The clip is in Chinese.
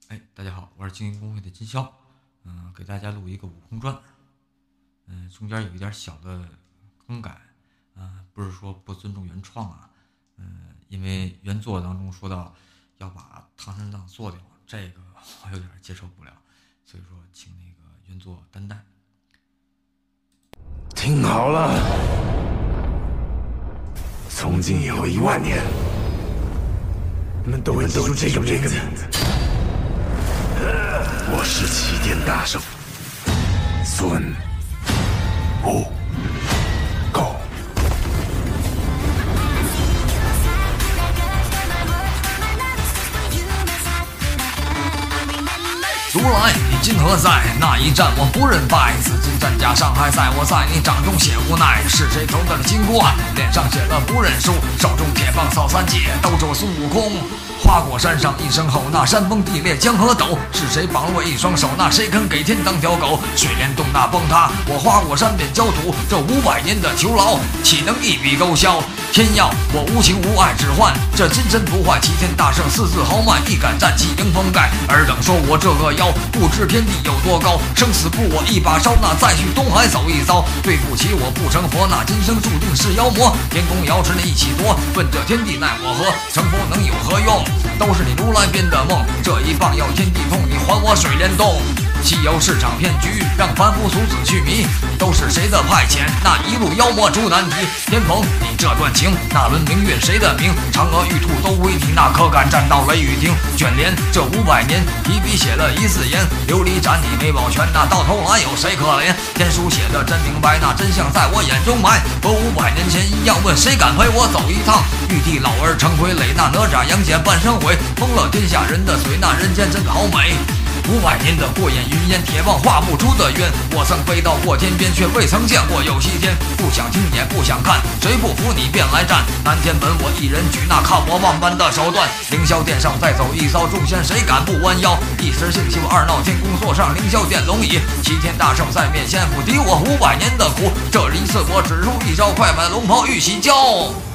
大家好，我是精英公会的金潇，给大家录一个《悟空传》，中间有一点小的更改，不是说不尊重原创啊，因为原作当中说到要把唐三藏做掉，这个我有点接受不了，所以说请那个原作担待。 听好了，从今以后10000年，你们都会记住这个名字。我是齐天大圣孙悟空。 如来，你今何在？那一战我不认败，紫金战甲上还在，我在你掌中写无奈。是谁头戴了金冠，脸上写了不认输，手中铁棒扫三界，斗着孙悟空。花果山上一声吼，那山崩地裂江河抖。是谁绑了我一双手？那谁肯给天当条狗？水帘洞那崩塌，我花果山便焦土。这500年的囚牢，岂能一笔勾销？天要我无情无爱只换这金身不坏，齐天大圣4字豪迈，一杆战旗迎风盖。尔等说我这个妖，不知天地有多高，生死簿我一把烧，那再去东海走一遭。对不起我不成佛，那今生注定是妖魔。天宫瑶池那一起夺，问这天地奈我何？成佛能有何用？都是你如来编的梦，这一棒要天地痛，你还我水帘洞。西游是场骗局，让凡夫俗子去迷，都是谁的派遣？那一路妖魔出难题。天蓬，你这段情，那轮明月谁的名？嫦娥玉兔都归你，那可敢站到雷雨亭？卷帘这500年，提笔写了一字言，琉璃盏你没保全，那到头来有谁可怜？天书写的真明白，那真相在我眼中埋。和500年前一样，问谁敢陪我走一趟？玉帝老儿成傀儡，那哪吒杨戬半生悔，封了天下人的嘴，那人间真好美。500年的过眼云烟，铁棒画不出的冤。我曾飞到过天边，却未曾见过有西天。不想听也不想看，谁不服你便来战。南天门我一人举，那看我万般的手段。凌霄殿上再走一遭，众仙谁敢不弯腰？一时兴起我二闹天宫，坐上凌霄殿龙椅。齐天大圣在面前，不敌我500年的苦。这一次我只出一招，快把龙袍玉玺交。